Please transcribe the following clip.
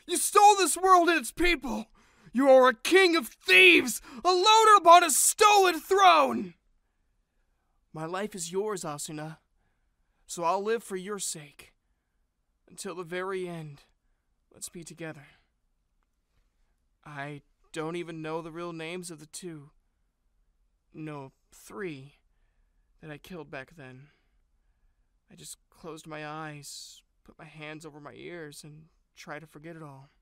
You stole this world and its people! You are a king of thieves, alone upon a stolen throne! My life is yours, Asuna, so I'll live for your sake. Until the very end, let's be together. I don't even know the real names of the two, no, 3, that I killed back then. I just closed my eyes, put my hands over my ears, and tried to forget it all.